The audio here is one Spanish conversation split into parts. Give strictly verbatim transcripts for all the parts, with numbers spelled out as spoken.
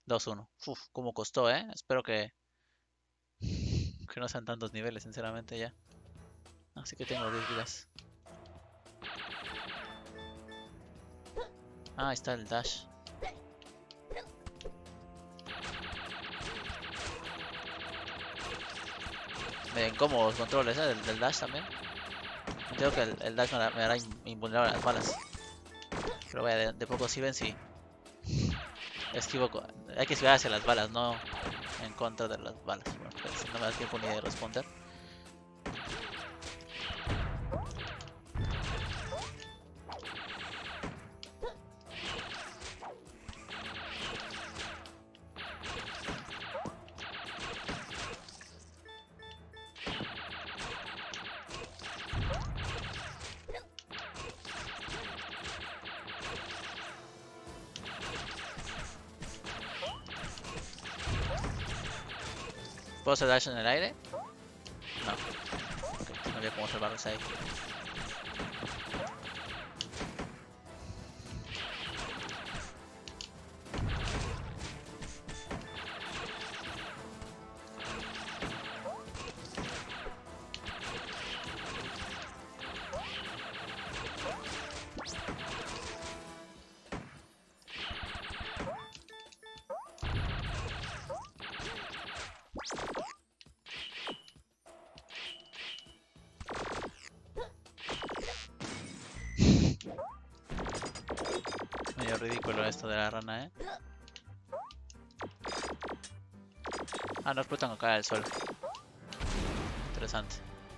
dos uno. Uf, cómo costó, ¿eh? Espero que, que no sean tantos niveles, sinceramente, ya. Así que tengo diez vidas. Ah, ahí está el dash. Ven cómodos controles, ¿eh? Del, del dash también. Creo que el, el dash me hará, me hará invulnerable a las balas. Pero vaya, de, de poco sirven si esquivo. Con, hay que esquivar hacia las balas, no en contra de las balas. Bueno, pues, no me da tiempo ni de responder. ¿Puedo hacer dash en el aire? No. Okay, no había cómo salvarlos ahí. Medio ridículo esto de la rana, ¿eh? Ah, no explotan acá el suelo. Interesante.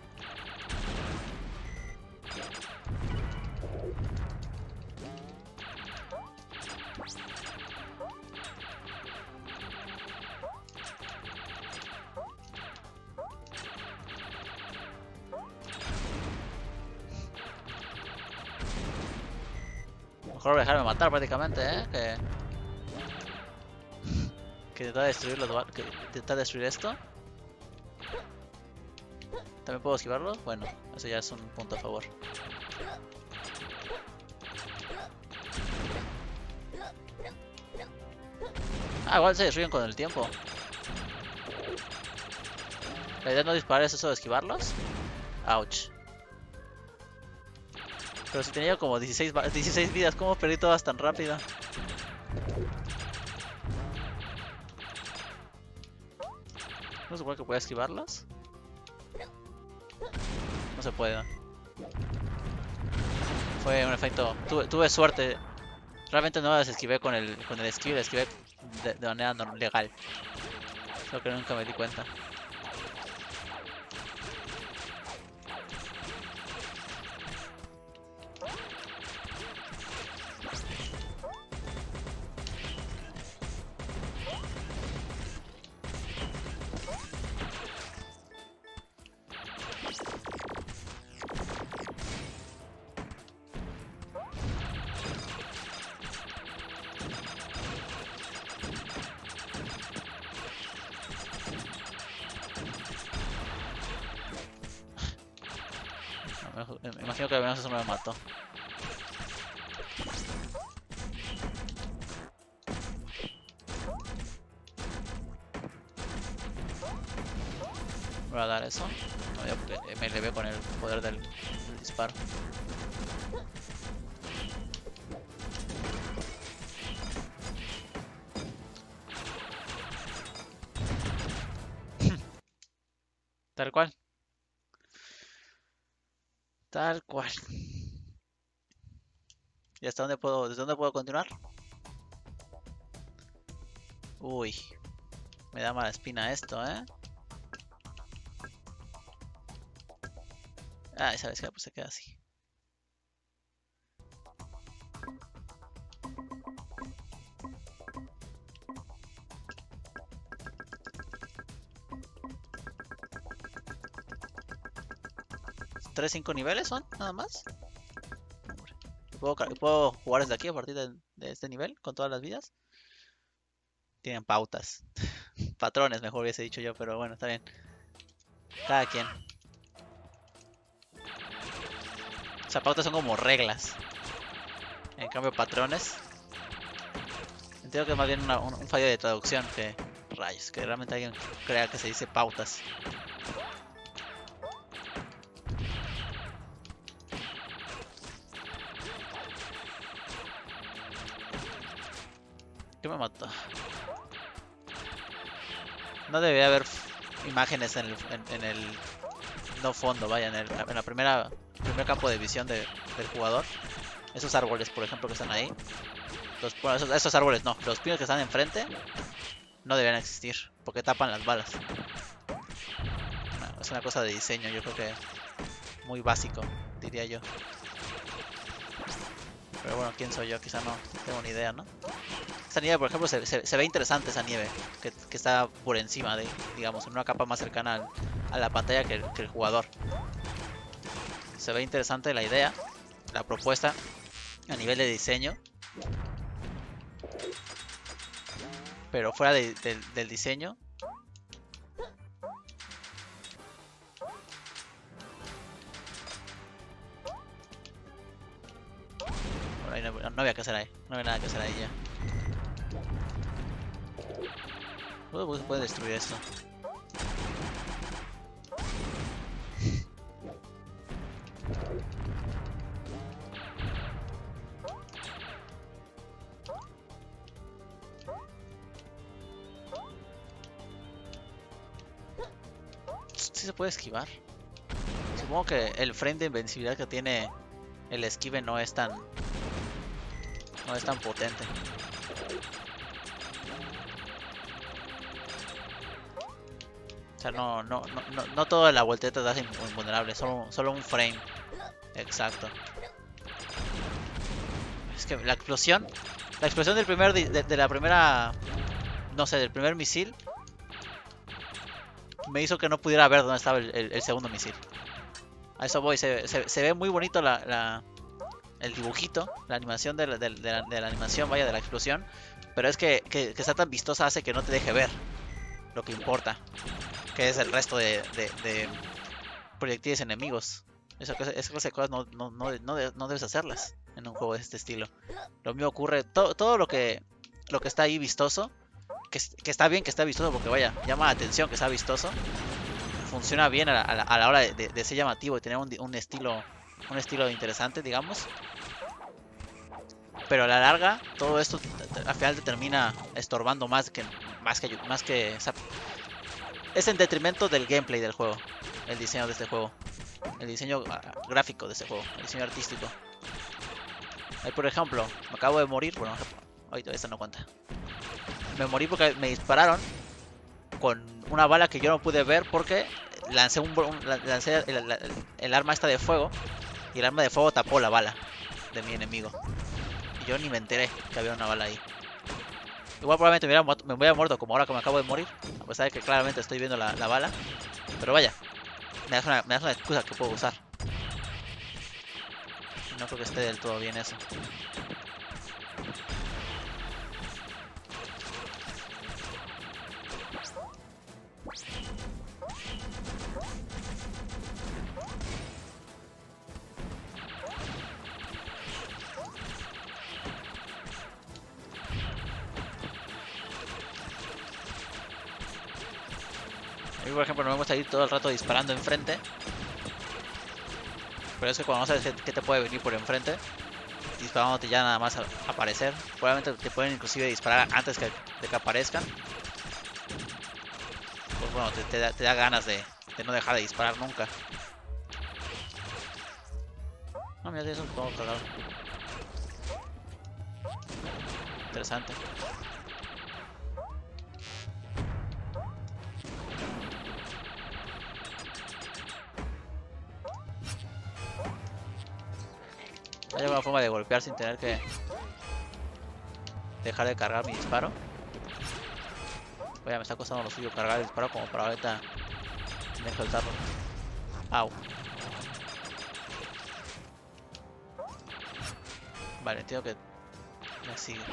Mejor dejarme matar prácticamente, ¿eh? Que... que intentar destruir los... que intentar destruir esto. ¿También puedo esquivarlo? Bueno, eso ya es un punto a favor. Ah, igual se destruyen con el tiempo. La idea no disparar es eso de esquivarlos. Ouch. Pero si tenía como dieciséis, dieciséis vidas, ¿cómo perdí todas tan rápido? ¿No se supone que puede esquivarlas? No se puede, ¿no? Fue un efecto... Tuve, tuve suerte. Realmente no las esquivé con el, con el esquive, las esquivé de, de manera no legal. Creo que nunca me di cuenta. Me imagino que al menos eso no me mató. Voy a dar eso. No, ya porque me elevé con el poder del, del disparo. Tal cual. Tal cual. ¿Y hasta dónde puedo, desde dónde puedo continuar? Uy. Me da mala espina esto, ¿eh? Ah, sabes que pues se queda así. ¿Tres, cinco niveles son? Nada más. ¿Puedo, ¿Puedo jugar desde aquí a partir de, de este nivel? Con todas las vidas. Tienen pautas. Patrones, mejor hubiese dicho yo, pero bueno, está bien. Cada quien. O sea, pautas son como reglas. En cambio, patrones. Entiendo que es más bien una- un, un fallo de traducción que rayos, que realmente alguien crea que se dice pautas. ¿Qué me mató? No debería haber imágenes en el, en, en el no fondo, vaya, en, el, en la primera primer campo de visión de, del jugador. Esos árboles, por ejemplo, que están ahí. Los, bueno, esos, esos árboles no, los pinos que están enfrente no deberían existir porque tapan las balas. No, es una cosa de diseño, yo creo que muy básico, diría yo. Pero bueno, quién soy yo, quizá no tengo ni idea, ¿no? Esta nieve, por ejemplo, se, se, se ve interesante esa nieve que, que está por encima de, digamos, en una capa más cercana al, a la pantalla que el, que el jugador. Se ve interesante la idea, la propuesta a nivel de diseño. Pero fuera de, de, del diseño, bueno, ahí no, no había que hacer ahí, no había nada que hacer ahí ya. ¿Cómo se puede destruir esto? ¿Sí se puede esquivar? Supongo que el frame de invencibilidad que tiene el esquive no es tan no es tan potente. O sea, no, no, no, no, no toda la voltereta te hace invulnerable, solo, solo un frame. Exacto. Es que la explosión, la explosión del primer de, de la primera, no sé, del primer misil me hizo que no pudiera ver dónde estaba el, el, el segundo misil. A eso voy, se, se, se ve muy bonito la, la, el dibujito, la animación de la, de, de, la, de la animación, vaya, de la explosión. Pero es que, que, que está tan vistosa hace que no te deje ver lo que importa, que es el resto de, de, de proyectiles enemigos. Esa clase, esa clase de cosas no, no, no, no, de, no debes hacerlas en un juego de este estilo. Lo mismo ocurre, to, todo lo que, lo que está ahí vistoso, que, que está bien que está vistoso porque vaya, llama la atención que está vistoso. Funciona bien a la, a la, a la hora de, de, de ser llamativo y tener un, un estilo un estilo interesante, digamos. Pero a la larga, todo esto al final te termina estorbando más que más que más que o sea, es en detrimento del gameplay del juego, el diseño de este juego, el diseño uh, gráfico de este juego, el diseño artístico. Ahí, por ejemplo, me acabo de morir, bueno, ahorita esta no cuenta. Me morí porque me dispararon con una bala que yo no pude ver porque lancé un, un lancé el, el, el, el arma esta de fuego y el arma de fuego tapó la bala de mi enemigo. Y yo ni me enteré que había una bala ahí. Igual probablemente me hubiera, muerto, me hubiera muerto como ahora que me acabo de morir, a pesar de que claramente estoy viendo la, la bala. Pero vaya, me das, una, me das una excusa que puedo usar. No creo que esté del todo bien eso. A mí, por ejemplo, no me gusta ir todo el rato disparando enfrente. Pero es que cuando no sabes qué te puede venir por enfrente, disparándote ya nada más a aparecer. Probablemente te pueden inclusive disparar antes que, de que aparezcan. Pues bueno, te, te, da, te da ganas de, de no dejar de disparar nunca. No, mira, eso es un poco cagado. Interesante. ¿Hay alguna forma de golpear sin tener que dejar de cargar mi disparo? Oye, me está costando lo suyo cargar el disparo como para ahorita tener que soltarlo. Au. Vale, entiendo que me sigue.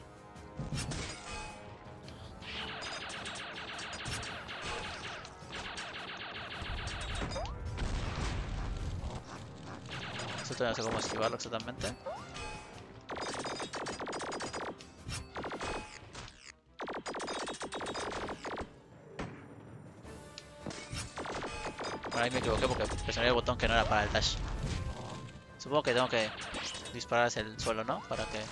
Esto todavía no sé cómo esquivarlo exactamente. Bueno, ahí me equivoqué porque presioné el botón que no era para el dash. Supongo que tengo que disparar hacia el suelo, ¿no? Para que...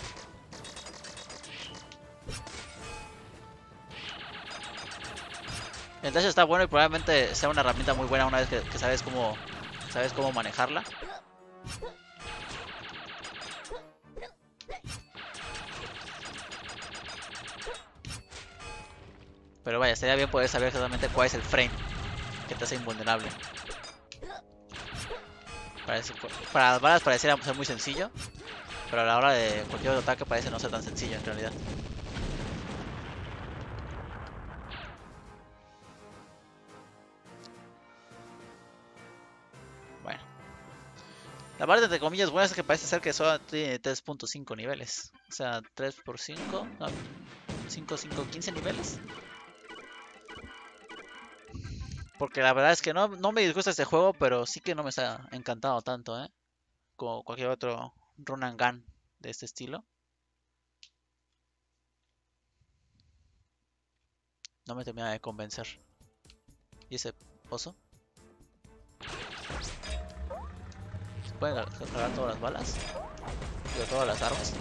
El dash está bueno y probablemente sea una herramienta muy buena una vez que, que sabes cómo sabes cómo manejarla. Pero vaya, sería bien poder saber exactamente cuál es el frame que te hace invulnerable. Parece, para las balas pareciera ser muy sencillo, pero a la hora de cualquier otro ataque parece no ser tan sencillo en realidad. Bueno. La parte entre comillas buena es que parece ser que solo tiene tres punto cinco niveles. O sea, tres por cinco, no, cinco, cinco, quince niveles. Porque la verdad es que no, no me disgusta este juego, pero sí que no me está encantado tanto, ¿eh? Como cualquier otro run and gun de este estilo. No me termina de convencer. ¿Y ese pozo? ¿Se pueden cargar todas las balas? ¿Y todas las armas?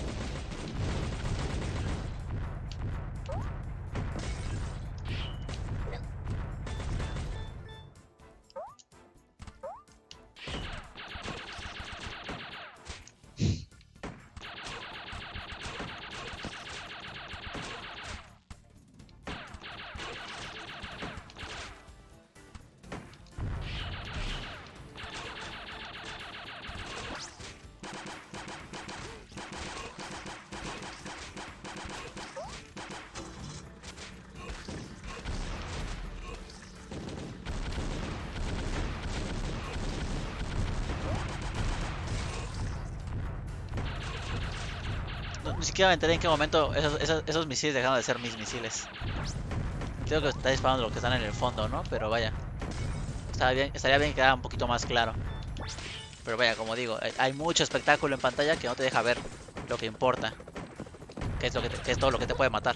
No, ni siquiera me enteré en qué momento esos, esos, esos misiles dejaron de ser mis misiles. Creo que está disparando los que están en el fondo, ¿no? Pero vaya. Estaría bien, estaría bien que quedara un poquito más claro. Pero vaya, como digo, hay, hay mucho espectáculo en pantalla que no te deja ver lo que importa. Que es, lo que, te, que es todo lo que te puede matar.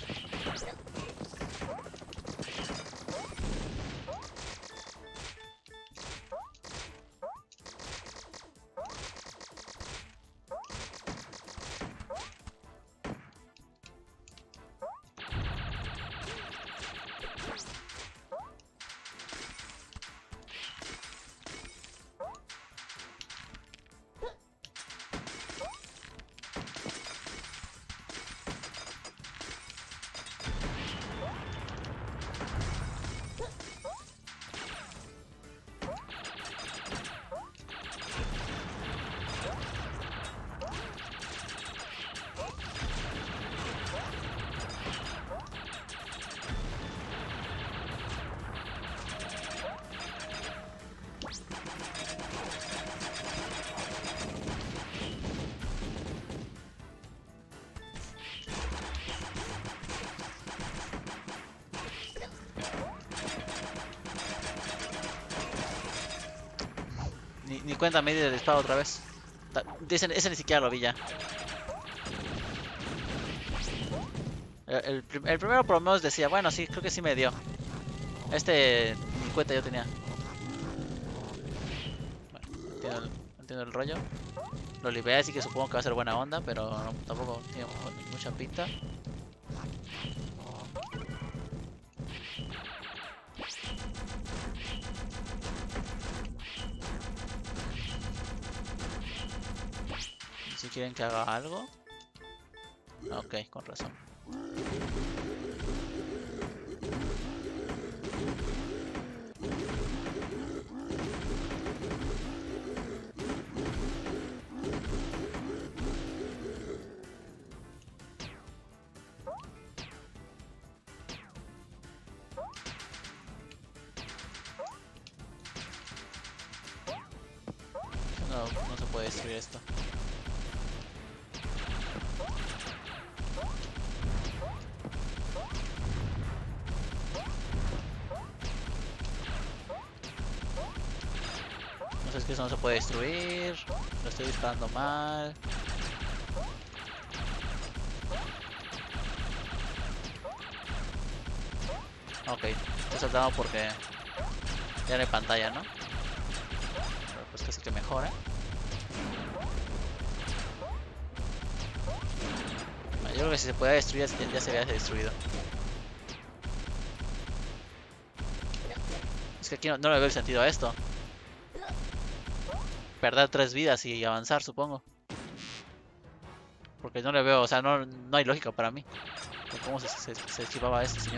Ni, ni cuenta media de disparo otra vez. Dicen, ese ni siquiera lo vi ya. El, el, el primero por lo menos decía, bueno, sí, creo que sí me dio. Este ni cuenta yo tenía. Bueno, entiendo el, entiendo el rollo. Lo liberé, así que supongo que va a ser buena onda, pero no, tampoco tiene mucha pinta. Si quieren que haga algo. Ok, con razón. No, no se puede destruir esto. No sé, es que eso no se puede destruir. Lo estoy disparando mal. Ok, estoy saltando porque ya no hay pantalla, ¿no? que mejora. Yo creo que si se puede destruir ya, ya se había destruido. Es que aquí no, no le veo el sentido a esto. Perder tres vidas y avanzar, supongo. Porque no le veo, o sea, no, no hay lógica para mí. ¿Cómo se, se, se esquivaba a este señor?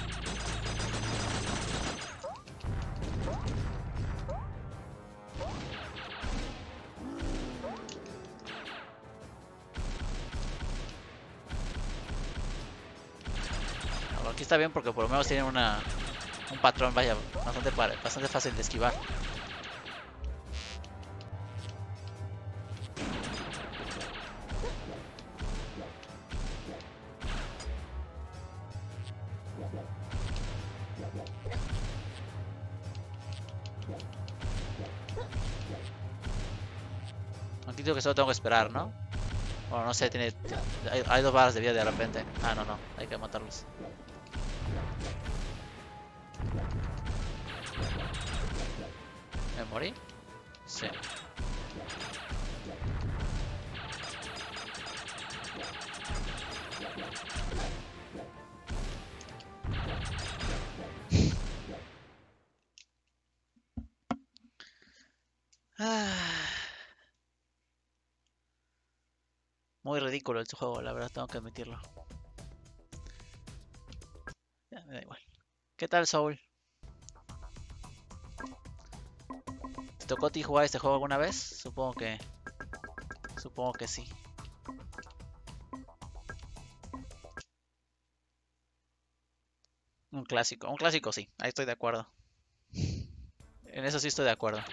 Aquí está bien porque por lo menos tiene una, un patrón, vaya, bastante, bastante fácil de esquivar. Aquí digo que solo tengo que esperar, ¿no? Bueno, no sé, tiene, hay, hay dos barras de vida de repente. Ah, no, no, hay que matarlos. ¿Me morí? Sí. Muy ridículo este juego, la verdad, tengo que admitirlo. Ya, me da igual. ¿Qué tal, Soul? ¿Te tocó a ti jugar este juego alguna vez? Supongo que... Supongo que sí. Un clásico, un clásico sí, ahí estoy de acuerdo. En eso sí estoy de acuerdo.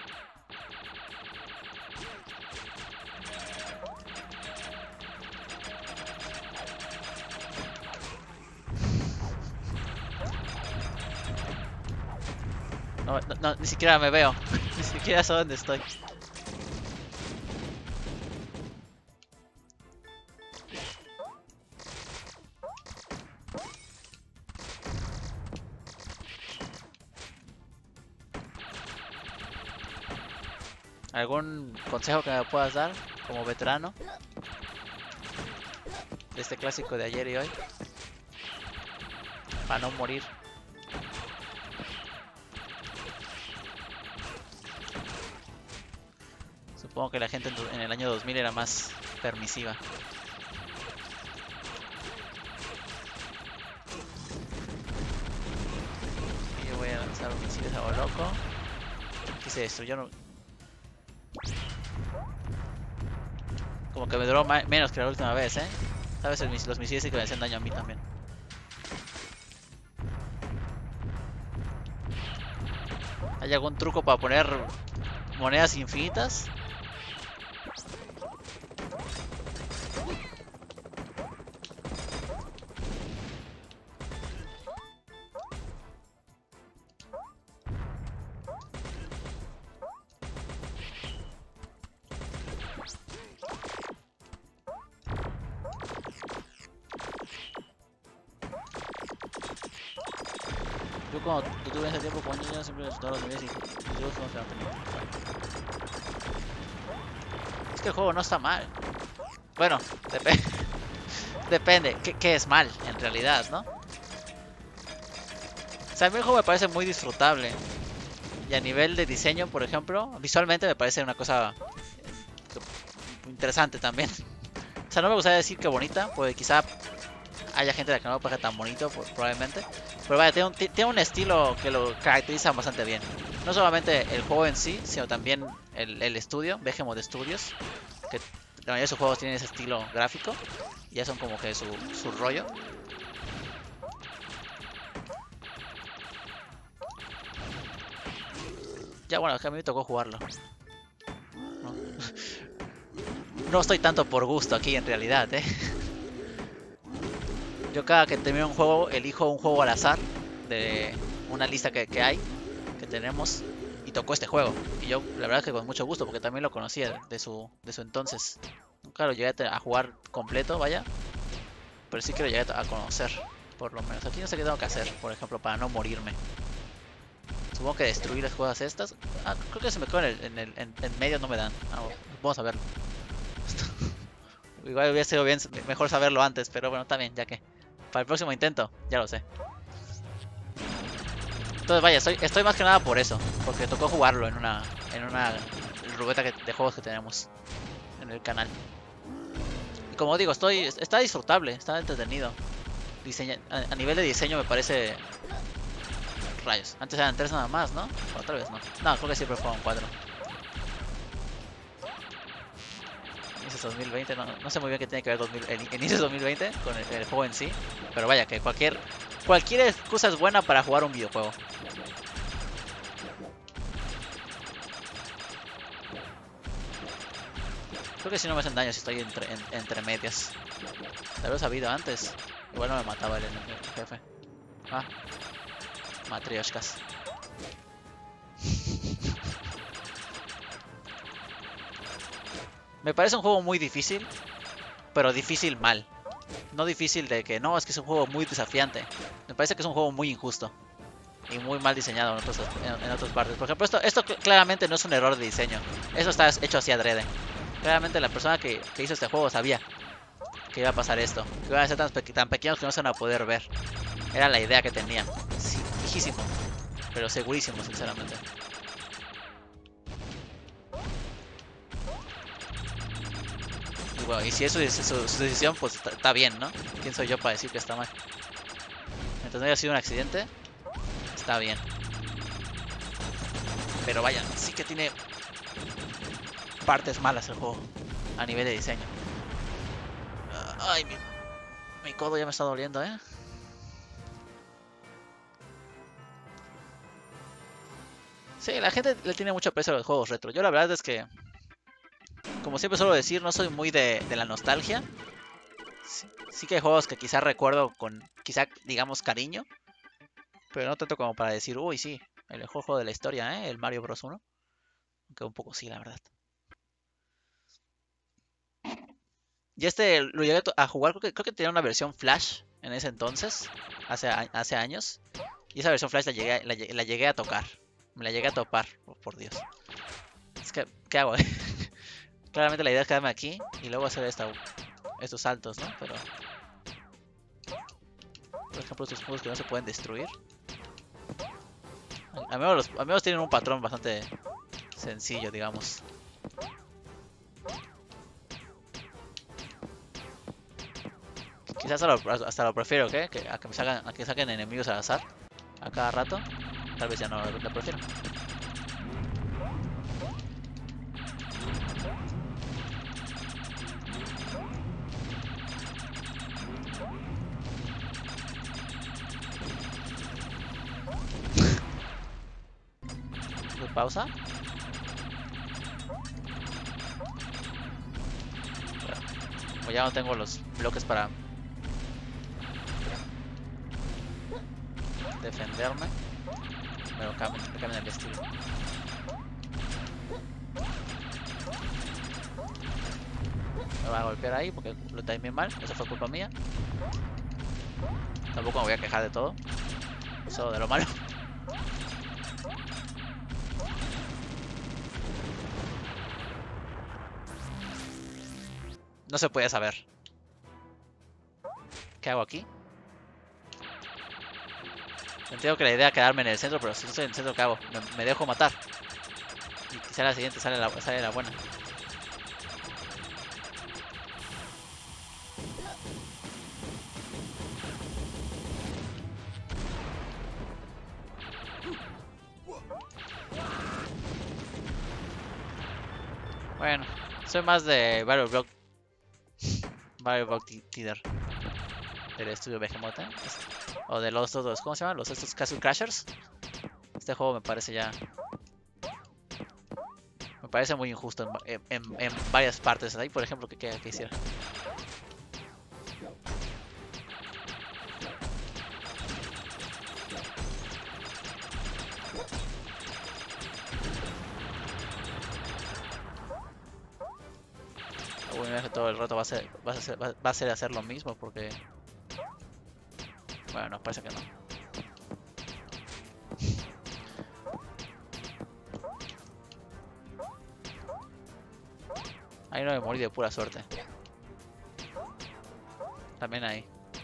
No, no, no, ni siquiera me veo. Ni siquiera sé dónde estoy. ¿Algún consejo que me puedas dar como veterano de este clásico de ayer y hoy? Para no morir. Supongo que la gente en el año dos mil era más permisiva. Y yo voy a lanzar un misil a lo loco. Aquí se destruyó. No... Como que me duró menos que la última vez, ¿eh? Sabes, el mis los misiles sí que me hacen daño a mí también. ¿Hay algún truco para poner monedas infinitas? Yo cuando tuve ese tiempo con niños siempre disfrutaba los niveles y yo como que no tenía. Es que el juego no está mal. Bueno, dep depende. ¿Qué, ¿Qué es mal en realidad, no? O sea, a mí el juego me parece muy disfrutable. Y a nivel de diseño, por ejemplo, visualmente me parece una cosa interesante también. O sea, no me gustaría decir que bonita, porque quizá haya gente a la que no me parezca tan bonito, pues, probablemente. Pero vaya, tiene un, tiene un estilo que lo caracteriza bastante bien. No solamente el juego en sí, sino también el, el estudio, Behemoth Studios, que la mayoría de sus juegos tienen ese estilo gráfico. Y ya son como que su, su rollo. Ya bueno, es que a mí me tocó jugarlo. No, no estoy tanto por gusto aquí en realidad, eh. Yo cada que termino un juego, elijo un juego al azar de una lista que, que hay, que tenemos, y tocó este juego. Y yo, la verdad es que con mucho gusto, porque también lo conocía de su, de su entonces. Claro, llegué a jugar completo, vaya, pero sí que lo llegué a conocer, por lo menos. Aquí no sé qué tengo que hacer, por ejemplo, para no morirme. Supongo que destruir las cosas estas. Ah, creo que se me quedó en el, en el en, en medio, no me dan. Ah, bueno, vamos a verlo. Igual hubiera sido bien, mejor saberlo antes, pero bueno, también, ya que. Para el próximo intento, ya lo sé. Entonces vaya, estoy, estoy más que nada por eso. Porque tocó jugarlo en una. En una ruleta que, de juegos que tenemos en el canal. Y como digo, estoy. Está disfrutable, está entretenido. Diseña, a, a nivel de diseño me parece. Rayos. Antes eran tres nada más, ¿no? Otra vez no. No, creo que siempre fueron cuatro. Inicios dos mil veinte, no, no sé muy bien qué tiene que ver dos mil, el Inicios dos mil veinte con el, el juego en sí. Pero vaya, que cualquier cualquier excusa es buena para jugar un videojuego. Creo que si no me hacen daño si estoy entre, en, entre medias. Tal vez ha habido antes. Igual no me mataba el, el, el jefe. Ah. Matrioshkas. Me parece un juego muy difícil, pero difícil mal. No difícil de que no, es que es un juego muy desafiante. Me parece que es un juego muy injusto y muy mal diseñado en, otros, en, en otras partes. Por ejemplo, esto, esto claramente no es un error de diseño. Eso está hecho así adrede. Claramente la persona que, que hizo este juego sabía que iba a pasar esto. Que iban a ser tan, pe tan pequeños que no se van a poder ver. Era la idea que tenía. Sí, fijísimo. Pero segurísimo, sinceramente. Y bueno, y si eso es su, su decisión, pues está bien, ¿no? ¿Quién soy yo para decir que está mal? Mientras no haya sido un accidente, está bien. Pero vaya, sí que tiene partes malas el juego a nivel de diseño. Ay, mi, mi codo ya me está doliendo, ¿eh? Sí, la gente le tiene mucho aprecio a los juegos retro. Yo la verdad es que, como siempre suelo decir, no soy muy de, de la nostalgia. Sí, sí que hay juegos que quizás recuerdo con, quizá, digamos, cariño. Pero no tanto como para decir, uy, sí, el mejor juego de la historia, ¿eh? El Mario Bros. uno. Aunque un poco sí, la verdad. Y este lo llegué a jugar, creo que, creo que tenía una versión Flash en ese entonces, hace, hace años. Y esa versión Flash la llegué, la, la llegué a tocar. Me la llegué a topar, oh, por Dios. Es que, ¿qué hago? Claramente la idea es quedarme aquí y luego hacer esta, estos saltos, ¿no? Pero... Por ejemplo, estos juegos que no se pueden destruir. Al menos, los, al menos tienen un patrón bastante sencillo, digamos. Quizás hasta lo, hasta lo prefiero, ¿qué? Que, a que me salgan, a que saquen enemigos al azar a cada rato. Tal vez ya no lo, lo prefiero. Pausa. Bueno, como ya no tengo los bloques para defenderme, me lo cambian, me cambian el estilo. Me va a golpear ahí porque lo timé mal, eso fue culpa mía. Tampoco me voy a quejar de todo, solo de lo malo. No se puede saber. ¿Qué hago aquí? Entiendo que la idea es quedarme en el centro, pero si no estoy en el centro, ¿qué hago? Me, me dejo matar. Y quizá la siguiente sale la, sale la buena. Bueno, soy más de Battle Block. Battle Block Theater. Del estudio Behemoth, ¿eh? O de los otros, ¿cómo se llaman? Los estos Castle Crashers. Este juego me parece ya... Me parece muy injusto en, en, en varias partes. Ahí, por ejemplo, que, que, que hiciera. Uy, todo el rato va a ser, va a ser, va a ser hacer lo mismo porque... Bueno, no, parece que no. Ahí no me morí de pura suerte. También ahí.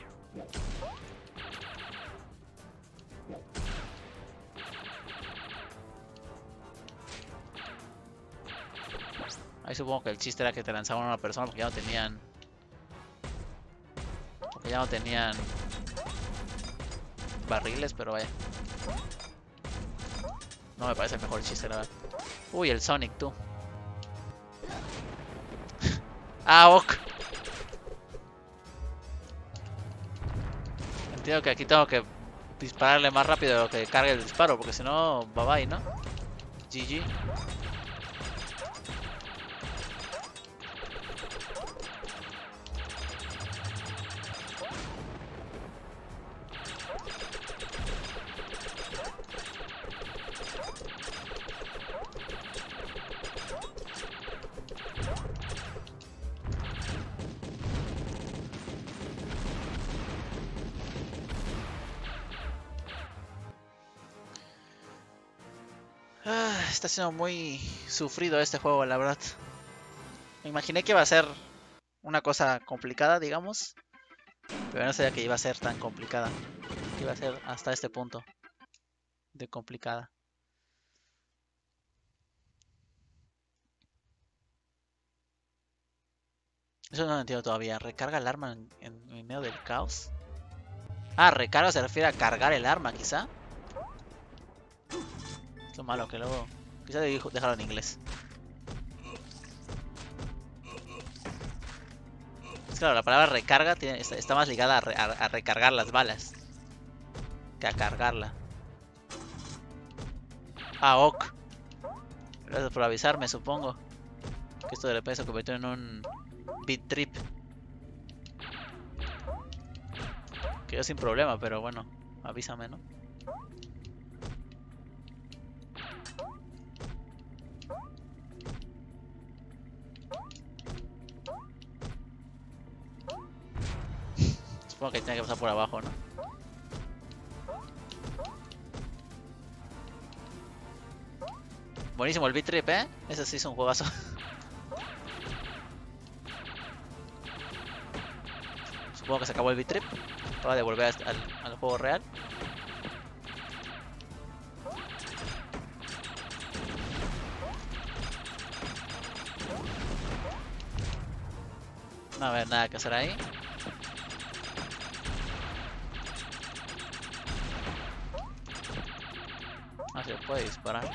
Ahí supongo que el chiste era que te lanzaban a una persona porque ya no tenían... Porque ya no tenían... barriles, pero vaya. No me parece el mejor chiste, la verdad. Uy, el Sonic, tú. Ah, ok. Entiendo que aquí tengo que dispararle más rápido de lo que cargue el disparo, porque si no, bye bye, ¿no? G G. Ah, está siendo muy sufrido este juego, la verdad. Me imaginé que iba a ser una cosa complicada, digamos. Pero no sabía que iba a ser tan complicada. Que iba a ser hasta este punto de complicada. Eso no lo entiendo todavía. ¿Recarga el arma en, en, en medio del caos? Ah, recarga se refiere a cargar el arma, quizá. Es lo malo que luego... Quizá debí dejarlo en inglés. Es claro, la palabra recarga tiene, está, está más ligada a, re, a, a recargar las balas que a cargarla. Ah, ok. Gracias por avisarme, supongo. Que esto de repente se convirtió en un beat trip. Que yo sin problema, pero bueno, avísame, ¿no? Supongo que tiene que pasar por abajo, ¿no? Buenísimo el beat trip, ¿eh? Ese sí es un juegazo. Supongo que se acabó el beat trip. Para devolver al, al juego real. No va a haber nada que hacer ahí. No se puede disparar.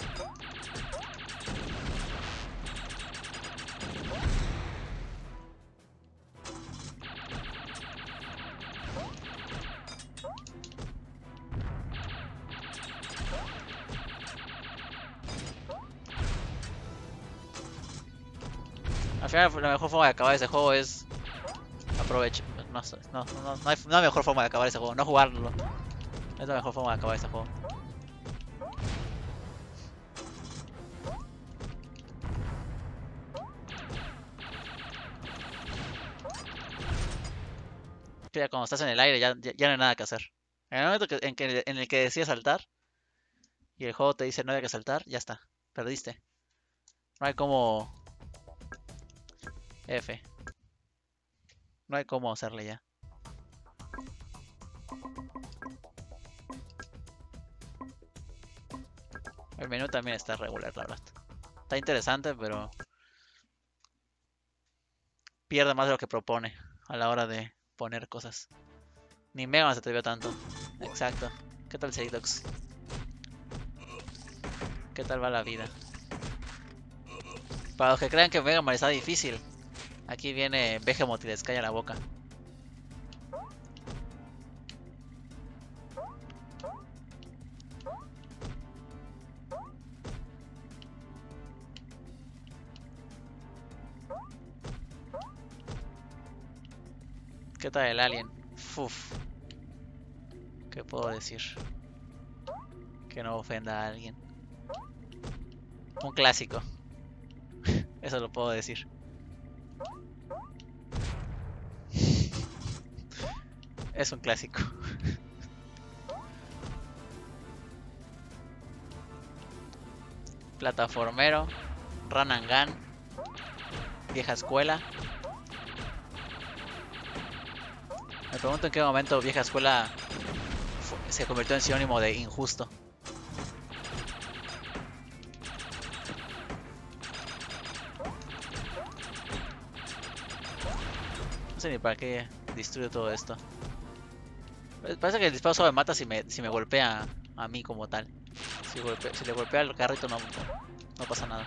Al final la mejor forma de acabar ese juego es aprovechar. No, no, no, no, hay, no hay mejor forma de acabar ese juego, no jugarlo. Es la mejor forma de acabar ese juego. Que ya cuando estás en el aire ya, ya, ya no hay nada que hacer. En el momento que, en, que, en el que decides saltar y el juego te dice no hay que saltar, ya está, perdiste. No hay como... F. No hay cómo hacerle ya. El menú también está regular, la verdad. Está interesante, pero pierde más de lo que propone a la hora de poner cosas. Ni Mega se atrevió tanto. Exacto. ¿Qué tal Seidox? ¿Qué tal va la vida? Para los que crean que Mega Man está difícil, aquí viene Behemoth y les calla la boca. ¿Qué tal el alien? Uf. ¿Qué puedo decir? Que no ofenda a alguien. Un clásico. Eso lo puedo decir. Es un clásico. Plataformero. Run and gun. vieja escuela. Me pregunto en qué momento vieja escuela se convirtió en sinónimo de injusto. No sé ni para qué destruyo todo esto. Parece que el disparo solo me mata si me, si me golpea a mí como tal. Si, golpe, si le golpea al carrito no, no, no pasa nada.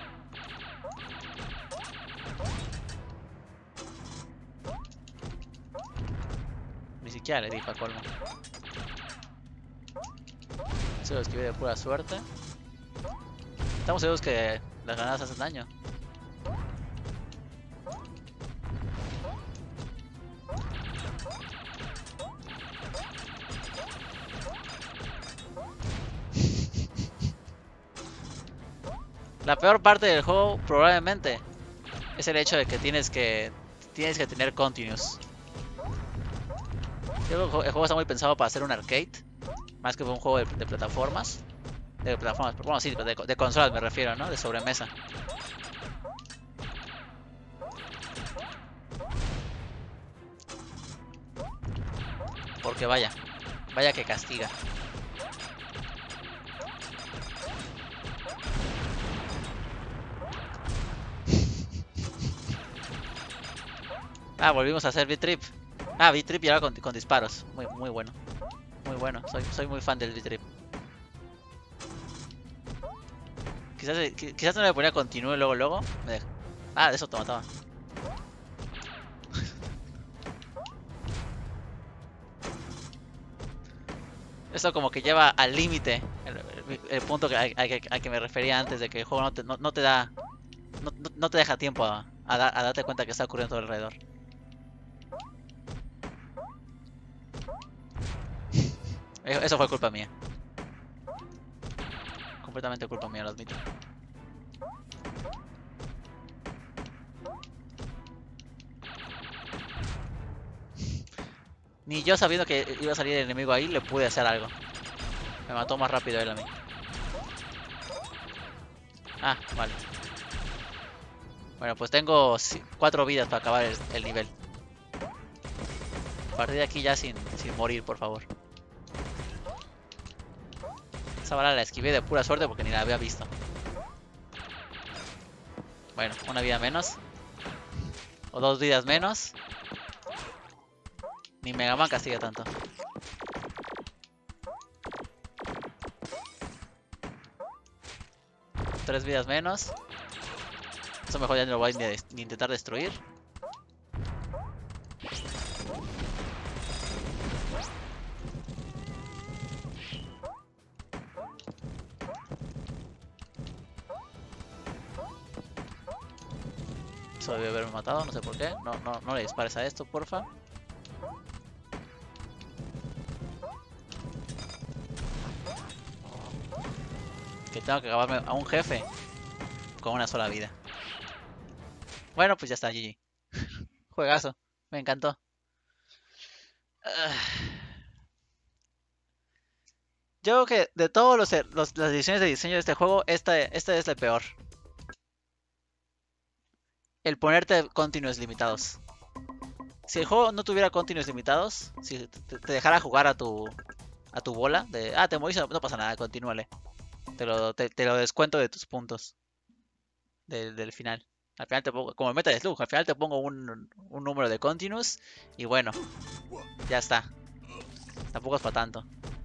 Ni siquiera le di pa' colmo. Se lo esquivé de pura suerte. Estamos seguros que las granadas hacen daño. La peor parte del juego probablemente es el hecho de que tienes que tienes que tener continuous. El juego está muy pensado para hacer un arcade, más que un juego de, de plataformas. De plataformas, bueno, sí, de, de consolas me refiero, ¿no? De sobremesa. Porque vaya, vaya que castiga. Ah, volvimos a hacer V-Trip. Ah, V-Trip y ahora con, con disparos. Muy, muy bueno. Muy bueno. Soy, soy muy fan del V-Trip. Quizás, quizás no le ponía continúe luego, luego. Me deja. Ah, de eso toma, toma. Esto como que lleva al límite el, el, el punto que, al, que, al que me refería antes, de que el juego no te, no, no te da... No, no, no te deja tiempo a, a, da, a darte cuenta que está ocurriendo todo alrededor. Eso fue culpa mía. Completamente culpa mía, lo admito. Ni yo sabiendo que iba a salir el enemigo ahí le pude hacer algo. Me mató más rápido él a mí. Ah, vale. Bueno, pues tengo cuatro vidas para acabar el, el nivel. A partir de aquí ya sin, sin morir, por favor. Esa bala la esquivé de pura suerte porque ni la había visto. Bueno, una vida menos. O dos vidas menos. Ni Mega Man castiga tanto. Tres vidas menos. Eso mejor ya no lo voy a ni intentar destruir. Eso debe haberme matado, no sé por qué. No, no, no le dispares a esto, porfa. Que tengo que acabarme a un jefe con una sola vida. Bueno, pues ya está, G G. Juegazo, me encantó. Yo creo que de todos los, los las ediciones de diseño de este juego, esta, esta es la peor. El ponerte continuos limitados. Si el juego no tuviera continuos limitados, si te, te dejara jugar a tu a tu bola, de ah, te moriste, no pasa nada, continúale. Te lo, te, te lo descuento de tus puntos de, del final. Al final te pongo, como meta de slug, al final te pongo un, un número de continuous y bueno, ya está. Tampoco es para tanto.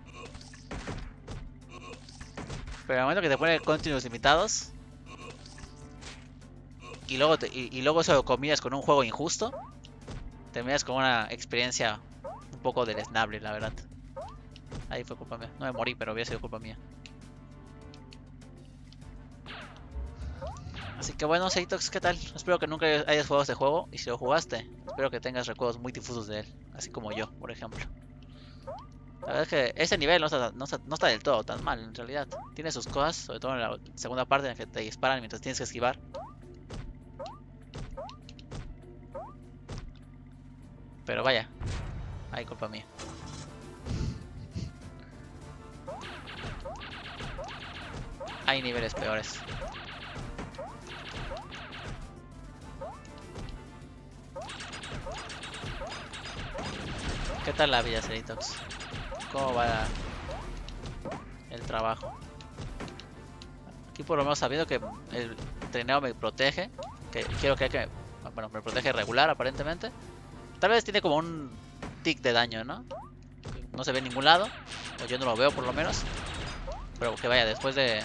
Pero el momento que te pone continuos limitados y luego, te, y, y luego eso lo combinas con un juego injusto, terminas con una experiencia un poco deleznable, la verdad. Ahí fue culpa mía. No me morí, pero había sido culpa mía. Así que bueno, Seitox, ¿qué tal? Espero que nunca hayas jugado este juego. Y si lo jugaste, espero que tengas recuerdos muy difusos de él. Así como yo, por ejemplo. La verdad es que ese nivel no está, no está, no está del todo tan mal, en realidad. Tiene sus cosas, sobre todo en la segunda parte en la que te disparan mientras tienes que esquivar. Pero vaya, hay culpa mía. Hay niveles peores. ¿Qué tal la vida, Ceritox? ¿Cómo va el trabajo? Aquí por lo menos sabiendo que el trineo me protege, que quiero que, que bueno, me protege regular aparentemente. Tal vez tiene como un tic de daño, ¿no? No se ve en ningún lado, o yo no lo veo por lo menos. Pero que vaya, después de...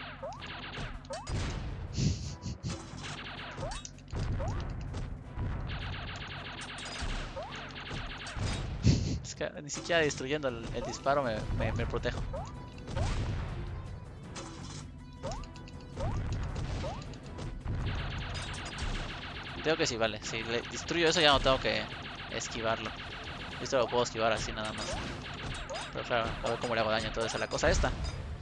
Es que ni siquiera destruyendo el, el disparo me, me, me protejo. Creo que sí, vale. Si le destruyo eso ya no tengo que esquivarlo. Esto lo puedo esquivar así nada más. Pero claro, a ver cómo le hago daño entonces a la cosa esta.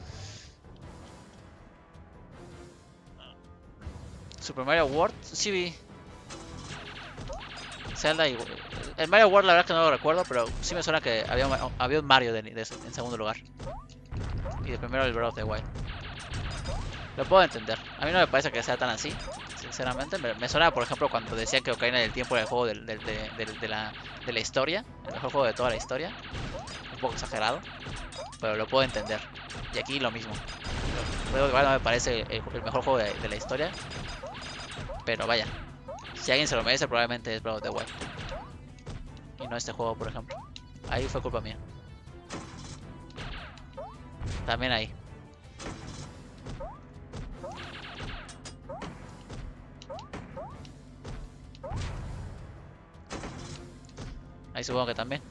Super Mario World, sí vi. Zelda y... El Mario World la verdad que no lo recuerdo, pero sí me suena que había, había un Mario de, de, en segundo lugar. Y de primero el Breath of the Wild. Lo puedo entender. A mí no me parece que sea tan así, sinceramente. Me, me suena, por ejemplo, cuando decían que Ocarina del Tiempo era el juego del, del, de, de, de, la, de la historia. El mejor juego de toda la historia. Un poco exagerado, pero lo puedo entender. Y aquí lo mismo. Breath of the Wild no me parece el, el mejor juego de, de la historia. Pero vaya, si alguien se lo merece, probablemente es Breath of the Wild. Y no este juego, por ejemplo. Ahí fue culpa mía. También ahí. Ahí supongo que también.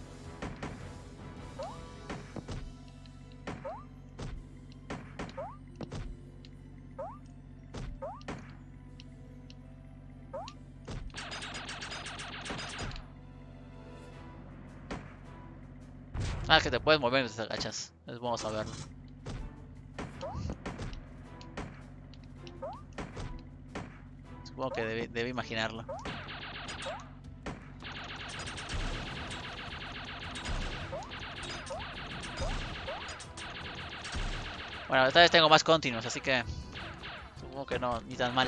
Ah, es que te puedes mover mientras te agachas. Es bueno saberlo. Supongo que debí, debí imaginarlo. Bueno, esta vez tengo más continuos, así que supongo que no, ni tan mal.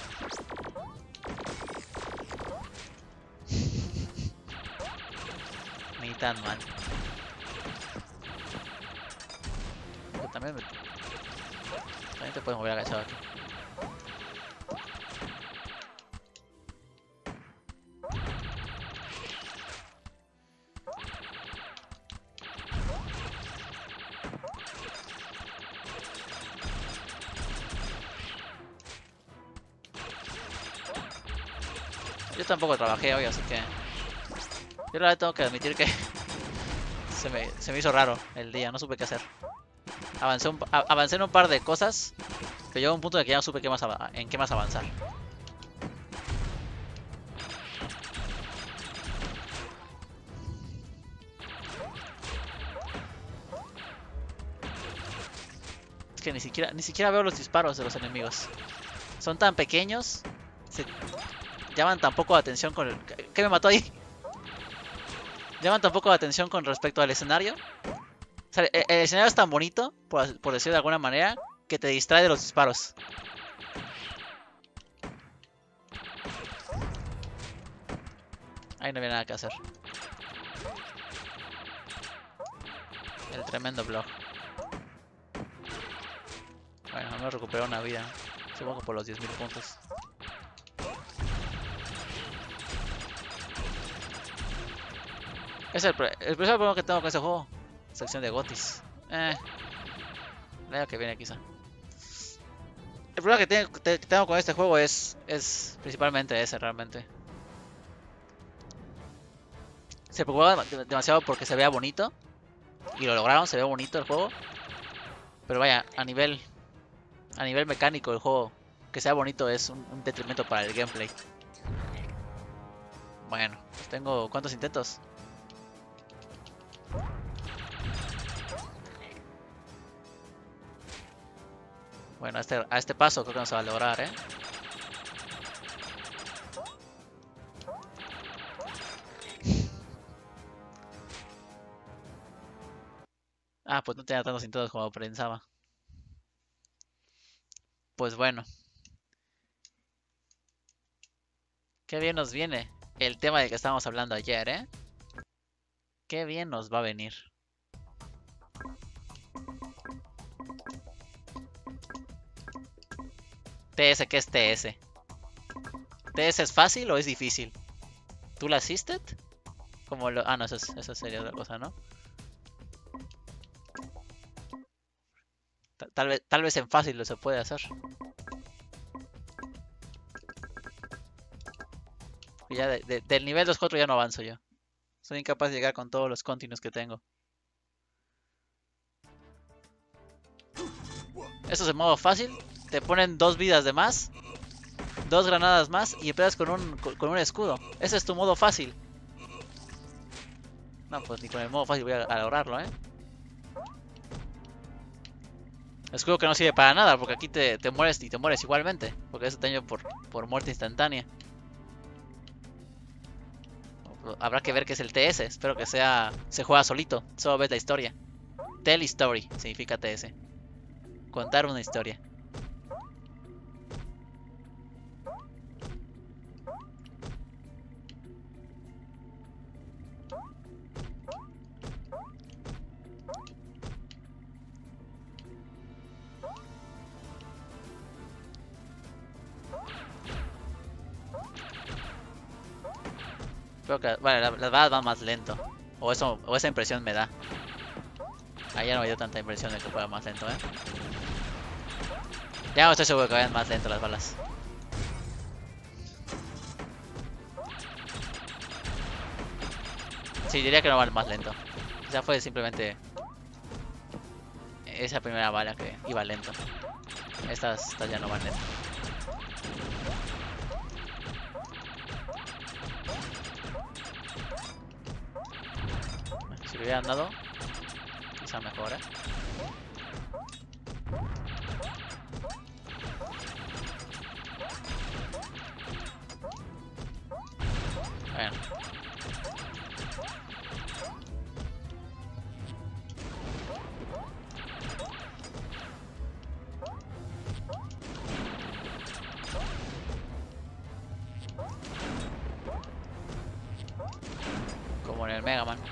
Ni tan mal. Porque también, me... también te puedes mover agachado aquí. Yo tampoco trabajé hoy, así que... Yo la verdad tengo que admitir que se, me, se me hizo raro el día, no supe qué hacer. Avancé, un, a, avancé en un par de cosas, pero llegó un punto en el que ya no supe qué más, en qué más avanzar. Es que ni siquiera, ni siquiera veo los disparos de los enemigos. Son tan pequeños, se llaman tan poco la atención con el... ¿Qué me mató ahí? Llaman tan poco la atención con respecto al escenario. O sea, el, el escenario es tan bonito, por, por decirlo de alguna manera, que te distrae de los disparos. Ahí no había nada que hacer. El tremendo blog. Bueno, no me recuperó una vida. Supongo que por los diez mil puntos. Es el, el principal problema que tengo con este juego. Sección de gotis. Eh. El año que viene quizá. El problema que, tengo, que tengo con este juego es, es principalmente ese realmente. Se preocupaban demasiado porque se vea bonito. Y lo lograron, se ve bonito el juego. Pero vaya, a nivel a nivel mecánico el juego, que sea bonito es un, un detrimento para el gameplay. Bueno, pues tengo... ¿cuántos intentos? Bueno, a este, a este paso creo que no se va a lograr, ¿eh? Ah, pues no tenía tantos intentos como pensaba. Pues bueno. Qué bien nos viene el tema del que estábamos hablando ayer, ¿eh? Qué bien nos va a venir. T S, ¿qué es T S? ¿T S es fácil o es difícil? ¿Tú la assisted? Como lo... Ah, no, eso, es, eso sería otra cosa, ¿no? Ta- Tal vez, tal vez en fácil lo se puede hacer. Y ya de- de- del nivel dos cuatro ya no avanzo yo. Soy incapaz de llegar con todos los continuos que tengo. Esto es en modo fácil. Te ponen dos vidas de más. Dos granadas más y empiezas con un, con, con un escudo. Ese es tu modo fácil. No, pues ni con el modo fácil voy a, a lograrlo, ¿eh? Escudo que no sirve para nada, porque aquí te, te mueres y te mueres igualmente. Porque es daño por, por muerte instantánea. Habrá que ver qué es el T S. Espero que sea. Se juega solito. Solo ves la historia. Tell story significa T S. Contar una historia. Creo que. Vale, las la balas van más lento. O eso, o esa impresión me da. Ahí ya no me dio tanta impresión de que fuera más lento, ¿eh? Ya no estoy seguro de que vayan más lento las balas. Sí, diría que no van más lento. Quizá fue simplemente esa primera bala que iba lento. Estas, estas ya no van lento. Si le hubieran dado, quizá mejor, ¿eh? Bueno. Como en el Mega Man.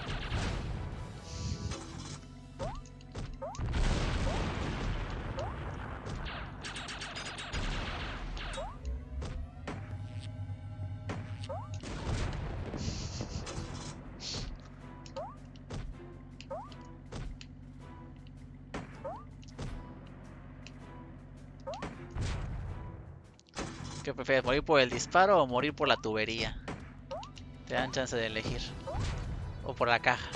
¿Qué prefieres, morir por el disparo o morir por la tubería? Te dan chance de elegir. O por la caja.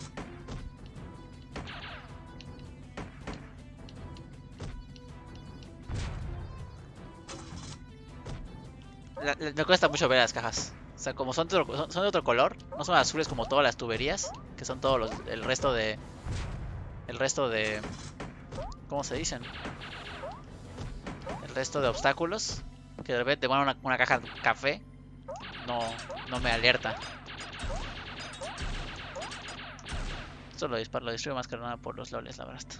La- la- me cuesta mucho ver las cajas. O sea, como son de, otro, son, son de otro color, no son azules como todas las tuberías, que son todos los, el resto de, el resto de, ¿cómo se dicen? El resto de obstáculos. Que de repente van una, una caja café, no, no me alerta. Solo disparo, lo destruyo más que nada por los loles, la verdad.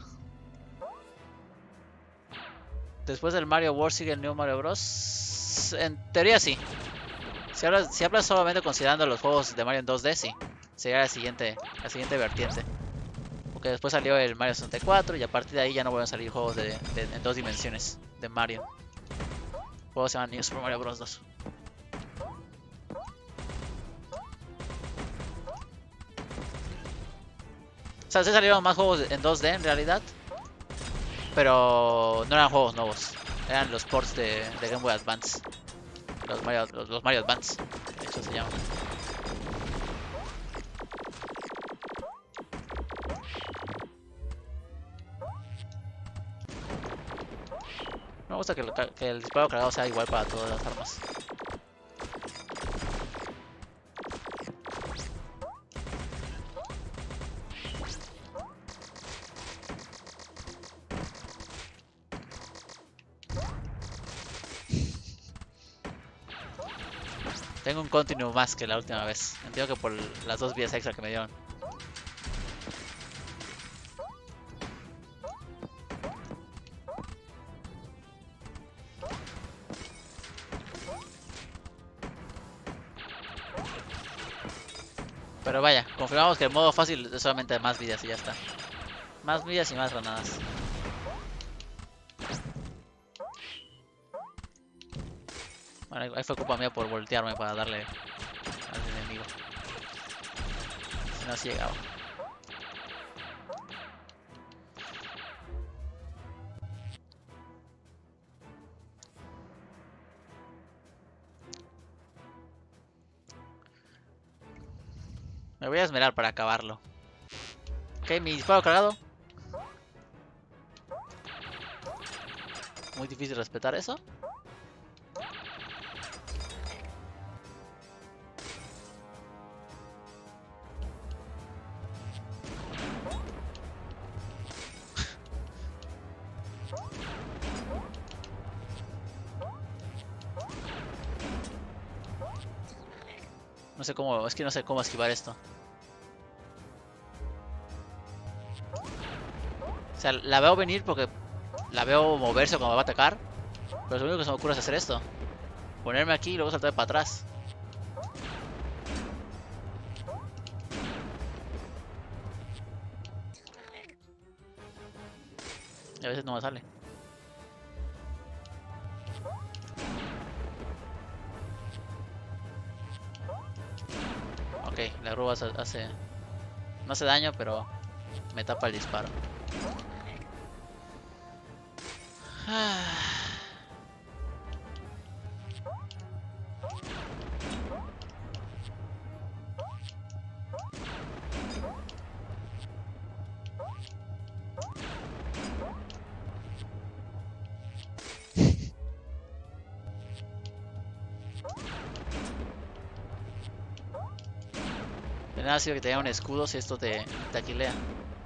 Después del Mario World sigue el New Mario Bros. En teoría sí. Si hablas, si hablas solamente considerando los juegos de Mario en dos D, sí. Sería la siguiente, la siguiente vertiente. Porque después salió el Mario sesenta y cuatro y a partir de ahí ya no vuelven a salir juegos de, de- en dos dimensiones de Mario. Juegos se llaman New Super Mario Bros. dos. O sea, sí salieron más juegos en dos D en realidad. Pero no eran juegos nuevos. Eran los ports de, de Game Boy Advance. Los Mario, los, los Mario Advance. De hecho se llaman. Me gusta que el, ca- que el disparo cargado sea igual para todas las armas. Tengo un continuo más que la última vez. Entiendo que por las dos vías extra que me dieron. Pero vaya, confirmamos que el modo fácil es solamente más vidas y ya está. Más vidas y más granadas. Bueno, ahí fue culpa mía por voltearme para darle al enemigo. Si no, sí llegaba. Me voy a esmerar para acabarlo. Ok, mi disparo cargado. Muy difícil respetar eso. No sé cómo, es que no sé cómo esquivar esto. O sea, la veo venir porque la veo moverse cuando me va a atacar. Pero lo único que se me ocurre es hacer esto. Ponerme aquí y luego saltar para atrás. Y a veces no me sale. Ok, la grúa hace... no hace daño, pero me tapa el disparo. Ah. De nada sirve que tenga un escudo si esto te, te aquilea.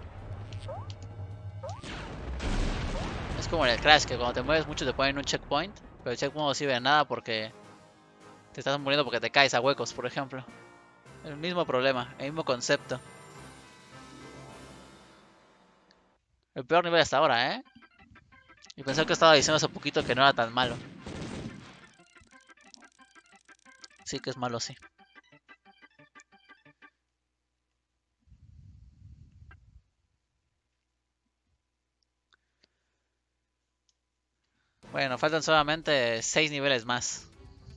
Es como en el Crash, que cuando te mueves mucho te ponen un checkpoint, pero el checkpoint no sirve de nada porque te estás muriendo porque te caes a huecos, por ejemplo. El mismo problema, el mismo concepto. El peor nivel hasta ahora, ¿eh? Y pensé que estaba diciendo hace poquito que no era tan malo. Sí que es malo, sí. Bueno, faltan solamente seis niveles más.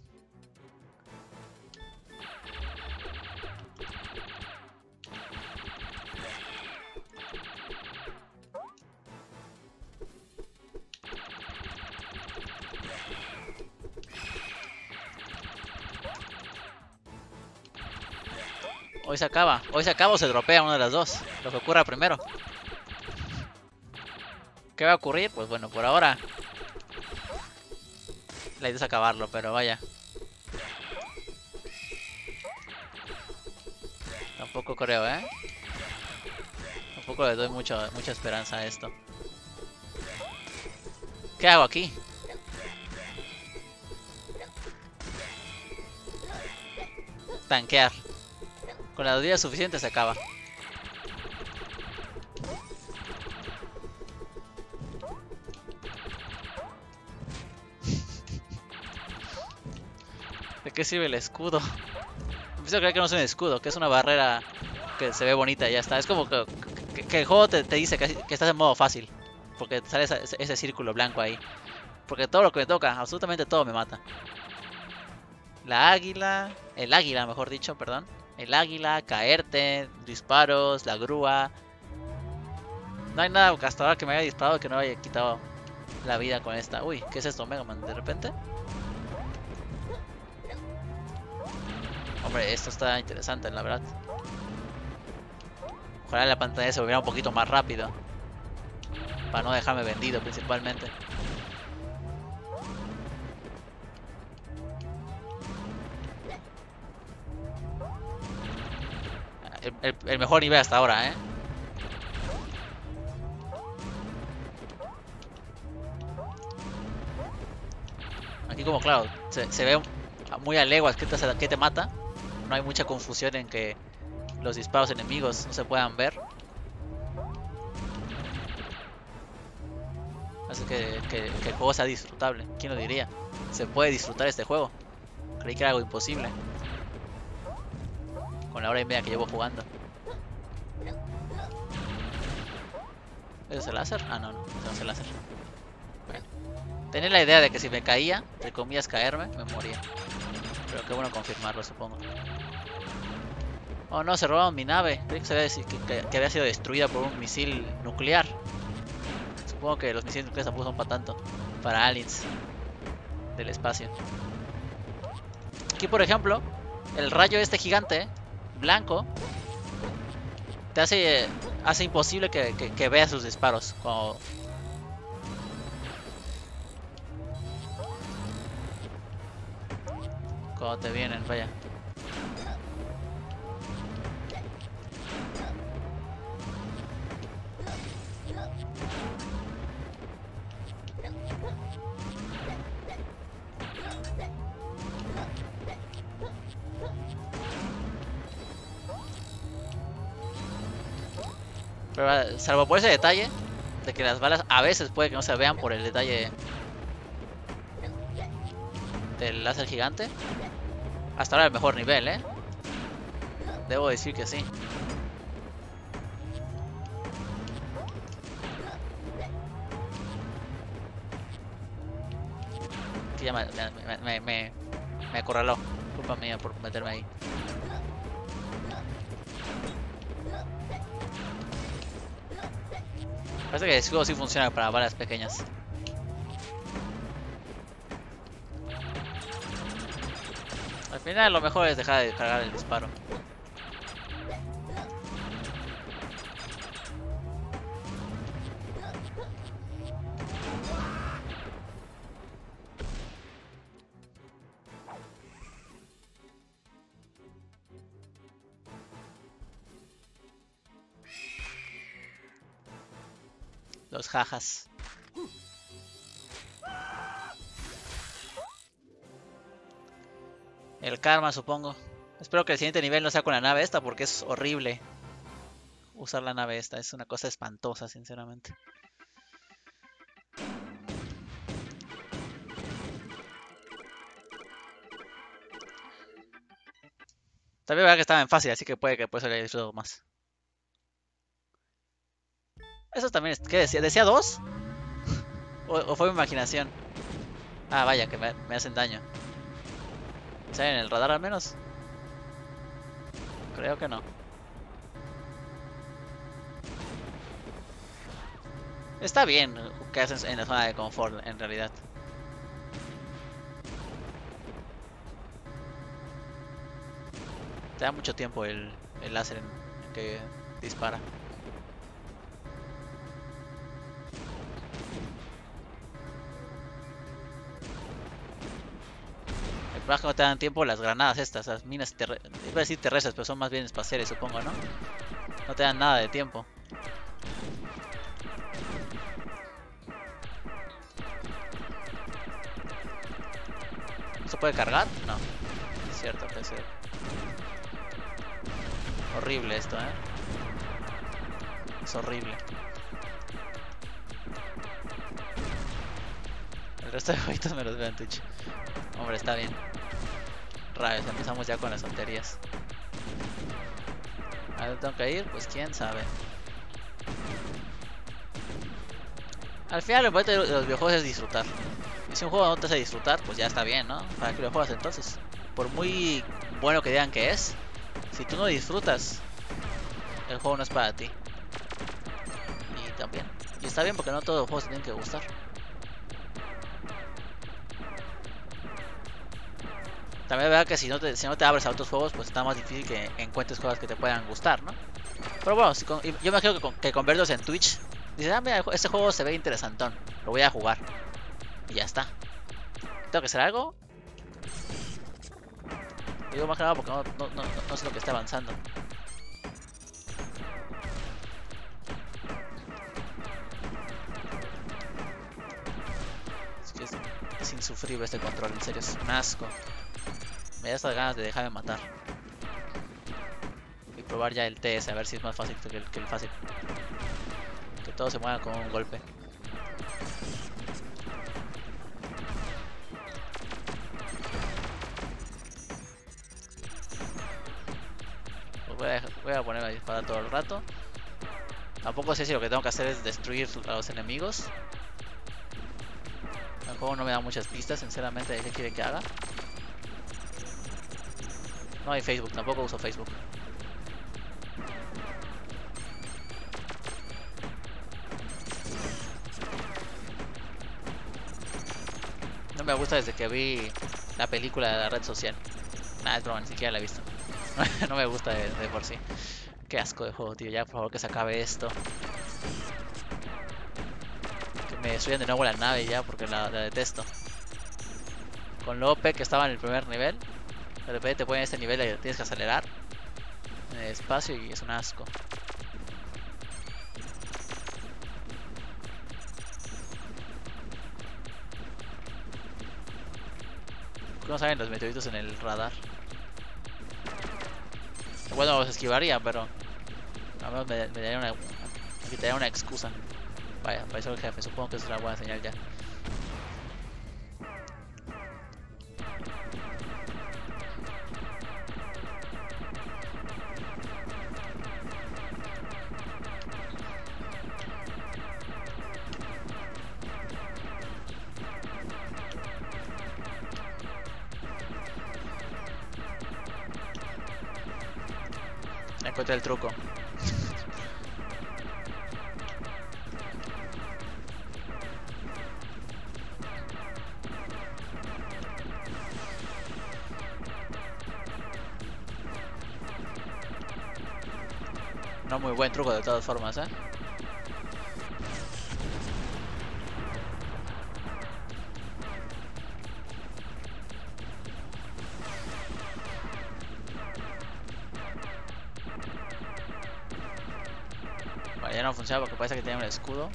Hoy se acaba, hoy se acaba o se dropea una de las dos. Lo que ocurra primero. ¿Qué va a ocurrir? Pues bueno, por ahora la idea es acabarlo, pero vaya. Tampoco creo, ¿eh? Tampoco le doy mucho, mucha esperanza a esto. ¿Qué hago aquí? Tanquear. Con las vidas suficientes se acaba. ¿De qué sirve el escudo? Empiezo a creer que no es un escudo, que es una barrera que se ve bonita y ya está. Es como que, que, que el juego te, te dice que, que estás en modo fácil. Porque sale esa, ese círculo blanco ahí. Porque todo lo que me toca, absolutamente todo me mata. La águila, el águila mejor dicho, perdón. El águila, caerte, disparos, la grúa. No hay nada hasta ahora que me haya disparado que no haya quitado la vida con esta. Uy, ¿qué es esto, Mega Man? De repente. Hombre, esto está interesante, la verdad. Ojalá la pantalla se volviera un poquito más rápido. Para no dejarme vendido principalmente. El, el, el mejor nivel hasta ahora, ¿eh? Aquí como claro, se, se ve muy a leguas que te, que te mata. No hay mucha confusión en que los disparos enemigos no se puedan ver. Hace que, que, que el juego sea disfrutable. ¿Quién lo diría? Se puede disfrutar este juego. Creí que era algo imposible. Con Como la hora y media que llevo jugando. ¿Ese es el láser? Ah, no, no, ese no es el láser. Bueno. Tenía la idea de que si me caía, entre comillas caerme, me moría. Pero qué bueno confirmarlo, supongo. Oh no, se robaron mi nave. Creí que, se había, que, que, que había sido destruida por un misil nuclear. Supongo que los misiles nucleares tampoco son para tanto. Para aliens del espacio. Aquí, por ejemplo, el rayo este gigante, blanco, te hace, hace imposible que, que, que veas sus disparos. Como... Cuando te vienen, vaya. Pero salvo por ese detalle de que las balas a veces puede que no se vean por el detalle del láser gigante. Hasta ahora el mejor nivel, ¿eh? Debo decir que sí. Aquí ya me, me, me, me, me acorraló. Culpa mía por meterme ahí. Parece que el escudo sí funciona para balas pequeñas. Al final lo mejor es dejar de cargar el disparo. Los jajas. El karma, supongo. Espero que el siguiente nivel no sea con la nave esta, porque es horrible usar la nave esta. Es una cosa espantosa, sinceramente. También verdad que estaba en fácil, así que puede que por eso le disfruto más. Eso también es... ¿Qué decía? ¿Decía dos? ¿O, o fue mi imaginación? Ah, vaya, que me, me hacen daño. ¿Salen en el radar al menos? Creo que no. Está bien que haces en la zona de confort, en realidad. Te da mucho tiempo el, el láser en, en que dispara. El problema es que no te dan tiempo las granadas estas, las minas terrestres. Iba a decir terrestres, pero son más bien espaciales, supongo, ¿no? No te dan nada de tiempo. ¿Se puede cargar? No. Es cierto, puede ser. Horrible esto, ¿eh? Es horrible. El resto de jueguitos me los veo en Twitch. Hombre, está bien. Rayos, empezamos ya con las tonterías. ¿A dónde tengo que ir? Pues quién sabe. Al final lo importante de los videojuegos es disfrutar. Y si un juego no te hace disfrutar, pues ya está bien, ¿no? ¿Para qué lo juegas entonces? Por muy bueno que digan que es, si tú no disfrutas, el juego no es para ti. Y también. Y está bien porque no todos los juegos tienen que gustar. También es verdad que si no, te, si no te abres a otros juegos, pues está más difícil que encuentres cosas que te puedan gustar, ¿no? Pero bueno, si con, yo me imagino que con, que con verlos en Twitch, dices, ah, mira, este juego se ve interesantón, lo voy a jugar. Y ya está. ¿Tengo que hacer algo? Digo más que nada porque no, no, no, no sé lo que está avanzando. Es que es, es insufrible este control, en serio, es un asco. Me da estas ganas de dejarme matar. Y probar ya el T S, a ver si es más fácil que el, que el fácil. Que todo se mueva con un golpe. voy a, dejar- voy a ponerme a disparar todo el rato. Tampoco sé si lo que tengo que hacer es destruir a los enemigos. El juego no me da muchas pistas, sinceramente, de qué quiere que haga. No hay Facebook, tampoco uso Facebook. No me gusta desde que vi la película de la red social. Nada, es broma, ni siquiera la he visto. No me gusta de, de por sí. Qué asco de juego, tío. Ya, por favor, que se acabe esto. Que me destruyan de nuevo la nave ya, porque la, la detesto. Con lo O P que estaba en el primer nivel, de repente te ponen este nivel y tienes que acelerar en el espacio y es un asco. ¿Por qué no salen los meteoritos en el radar? Bueno, los esquivaría, pero al menos me, me daría una, me quitaría una excusa. Vaya, para eso el jefe, supongo que es una buena señal ya. Encontré el truco. No muy buen truco de todas formas, ¿eh? Vale, ya no funciona porque parece que tiene un escudo.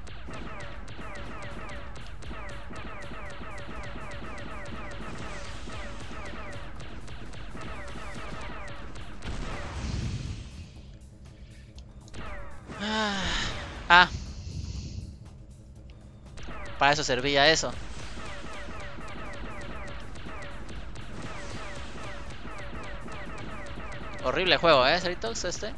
Ah, para eso servía eso. Horrible juego, ¿eh, Ceritox, este?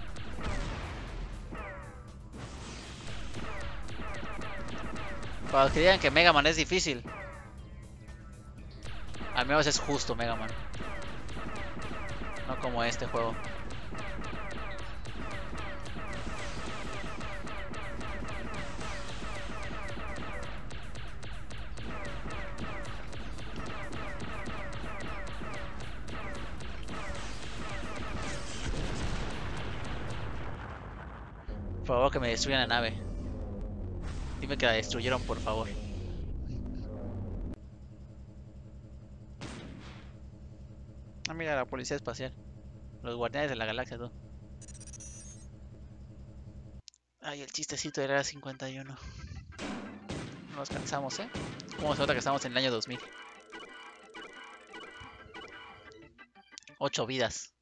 Para los que digan que Mega Man es difícil, al menos es justo Mega Man. No como este juego. Por favor, que me destruyan la nave. Dime que la destruyeron, por favor. Ah, mira, la policía espacial. Los guardianes de la galaxia, tú. Ay, el chistecito era cincuenta y uno. No nos cansamos, ¿eh? Como se nota que estamos en el año dos mil. Ocho vidas.